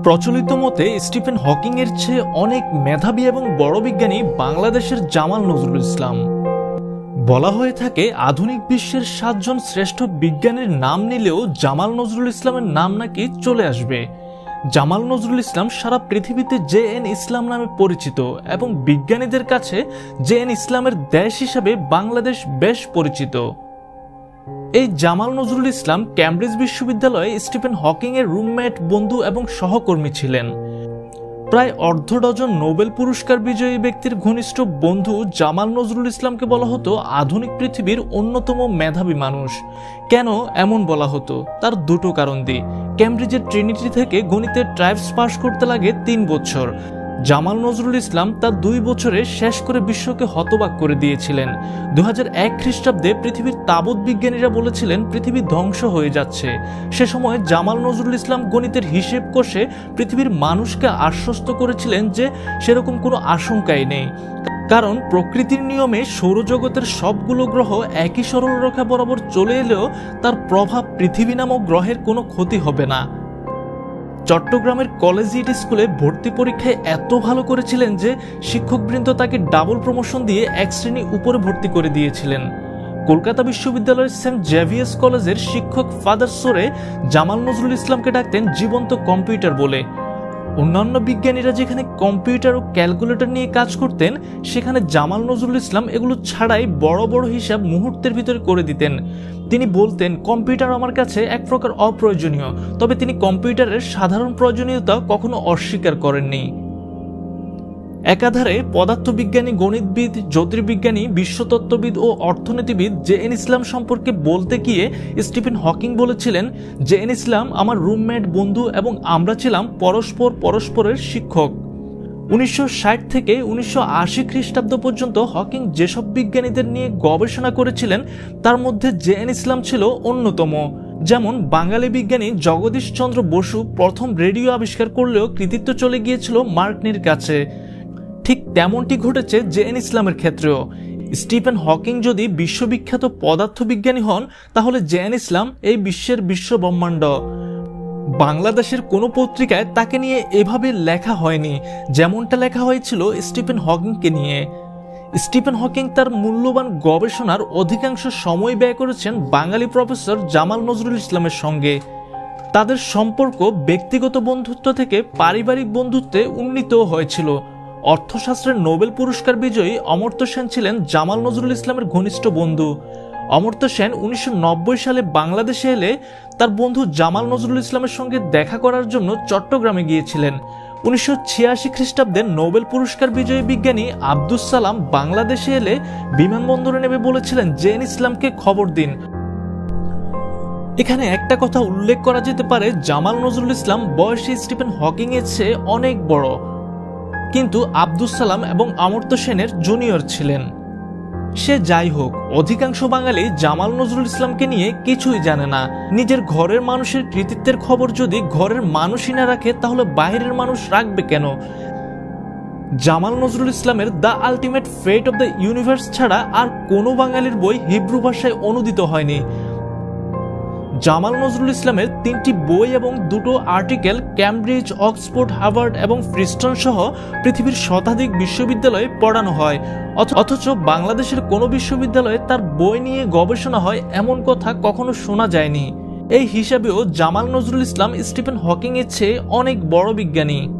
প্রচলিত মতে Stephen Hawking এর চেয়ে অনেক মেধাবী এবং বড় বিজ্ঞানী বাংলাদেশের জামাল নজরুল ইসলাম। বলা হয়ে থাকে আধুনিক বিশ্বের 7 জন শ্রেষ্ঠ বিজ্ঞানীর নাম নিলেও জামাল নজরুল ইসলামের নাম নাকি চলে আসবে। জামাল নজরুল ইসলাম সারা পৃথিবীতে জে.এন. ইসলাম নামে পরিচিত এবং বিজ্ঞানীদের কাছে জে.এন. ইসলামের দেশ হিসাবে বাংলাদেশ বেশ পরিচিত। এই জামাল নজরুল ইসলাম ক্যামব্রিজ বিশ্ববিদ্যালয়ে স্টিফেন হকিং এর রুমমেট, বন্ধু এবং সহকর্মী ছিলেন। প্রায় অর্ধ ডজন নোবেল পুরস্কার বিজয়ী ব্যক্তির ঘনিষ্ঠ বন্ধু জামাল নজরুল ইসলামকে বলা হতো আধুনিক পৃথিবীর অন্যতম মেধাবী মানুষ। কেন এমন বলা হতো তার দুটো কারণ দিই। ক্যামব্রিজের ট্রিনিটি থেকে গণিতের ট্রাইবস পাস করতে লাগে 3 বছর। জামাল নজরুল ইসলাম তার 2 বছরে শেষ করে বিশ্বকে হতবাক করে দিয়েছিলেন। 2001 খ্রিস্টাব্দে পৃথিবীর তাবৎ বিজ্ঞানীরা বলেছিলেন পৃথিবী ধ্বংস হয়ে যাচ্ছে। সে সময় জামাল নজরুল ইসলাম গণিতের হিসেব কষে পৃথিবীর মানুষকে আশ্বস্ত করেছিলেন যে সেরকম কোনো আশঙ্কাই নেই, কারণ প্রকৃতির নিয়মে সৌরজগতের সবগুলো গ্রহ একই সরলরেখা বরাবর চলে এলেও তার প্রভাব পৃথিবী নামক গ্রহের কোনো ক্ষতি হবে না। চট্টগ্রামের কলেজিয়েট স্কুলে ভর্তি পরীক্ষায় এত ভালো করেছিলেন যে শিক্ষকবৃন্দ তাকে ডাবল প্রমোশন দিয়ে 1 শ্রেণী উপরে ভর্তি করে দিয়েছিলেন। কলকাতা বিশ্ববিদ্যালয়ের সেন্ট জেভিয়ার্স কলেজের শিক্ষক ফাদার সোরে জামাল নজরুল ইসলামকে ডাকতেন জীবন্ত কম্পিউটার বলে। অন্যান্য বিজ্ঞানীরা যেখানে কম্পিউটার ও ক্যালকুলেটর নিয়ে কাজ করতেন, সেখানে জামাল নজরুল ইসলাম এগুলো ছাড়াই বড় বড় হিসাব মুহূর্তের ভিতরে করে দিতেন। তিনি বলতেন কম্পিউটার আমার কাছে এক প্রকার অপ্রয়োজনীয়, তবে তিনি কম্পিউটারের সাধারণ প্রয়োজনীয়তা কখনো অস্বীকার করেননি। একাধারে পদার্থবিজ্ঞানী, গণিতবিদ, জ্যোতির্বিজ্ঞানী, বিশ্বতত্ত্ববিদ ও অর্থনীতিবিদ জে.এন. ইসলাম সম্পর্কে বলতে গিয়ে স্টিফেন হকিং বলেছিলেন, জে.এন. ইসলাম আমার রুমমেট, বন্ধু এবং আমরা ছিলাম পরস্পরের শিক্ষক। 1960 থেকে 1980 খ্রিস্টাব্দ পর্যন্ত হকিং যেসব বিজ্ঞানীদের নিয়ে গবেষণা করেছিলেন তার মধ্যে জে.এন. ইসলাম ছিল অন্যতম। যেমন বাঙালি বিজ্ঞানী জগদীশ চন্দ্র বসু প্রথম রেডিও আবিষ্কার করলেও কৃতিত্ব চলে গিয়েছিল মার্কনির কাছে। ঠিক তেমনটি ঘটেছে জে.এন. ইসলামের ক্ষেত্রেও। স্টিফেন হকিং যদি বিশ্ববিখ্যাত পদার্থবিজ্ঞানী হন, তাহলে জে.এন. ইসলাম এই বিশ্বের বিশ্বব্রহ্মাণ্ড। বাংলাদেশের কোনো পত্রিকায় তাকে নিয়ে এভাবে লেখা হয়নি যেমনটা লেখা হয়েছিল স্টিফেন হকিংকে নিয়ে। স্টিফেন হকিং তার মূল্যবান গবেষণার অধিকাংশ সময় ব্যয় করেছেন বাঙালি প্রফেসর জামাল নজরুল ইসলামের সঙ্গে। তাদের সম্পর্ক ব্যক্তিগত বন্ধুত্ব থেকে পারিবারিক বন্ধুত্বে উন্নীত হয়েছিল। অর্থশাস্ত্রের নোবেল পুরস্কার বিজয়ী অমর্ত্য সেন ছিলেন জামাল নজরুল ইসলামের ঘনিষ্ঠ বন্ধু। অমর্ত্য সেন 1990 সালে বাংলাদেশে এলে তার বন্ধু জামাল নজরুল ইসলামের সঙ্গে দেখা করার জন্য চট্টগ্রামে গিয়েছিলেন। 1986 খ্রিস্টাব্দে নোবেল পুরস্কার বিজয়ী বিজ্ঞানী আব্দুস সালাম বাংলাদেশে এলে বিমানবন্দরে নেমে বলেছিলেন জে.এন. ইসলামকে খবর দিন। এখানে একটা কথা উল্লেখ করা যেতে পারে, জামাল নজরুল ইসলাম বয়সে স্টিফেন হকিং এর চেয়ে অনেক বড়, কিন্তু আব্দুস সালাম এবং অমর্ত্য সেনের জুনিয়র ছিলেন। সে যাই হোক, অধিকাংশ বাঙালি জামাল নজরুল ইসলামকে নিয়ে কিছুই জানে না। নিজের ঘরের মানুষের কৃতিত্বের খবর যদি ঘরের মানুষই না রাখে, তাহলে বাইরের মানুষ রাখবে কেন? জামাল নজরুল ইসলামের the ultimate fate of the universe ছাড়া আর কোনো বাঙালির বই হিব্রু ভাষায় অনুদিত হয়নি। জামাল নজরুল ইসলামের 3টি বই এবং 2টো আর্টিকেল ক্যামব্রিজ, অক্সফোর্ড, হার্ভার্ড এবং প্রিস্টন সহ পৃথিবীর শতাধিক বিশ্ববিদ্যালয়ে পড়ানো হয়, অথচ বাংলাদেশের কোনো বিশ্ববিদ্যালয়ে তার বই নিয়ে গবেষণা হয় এমন কথা কখনো শোনা যায়নি। এই হিসাবেও জামাল নজরুল ইসলাম স্টিফেন হকিং এর চেয়ে অনেক বড় বিজ্ঞানী।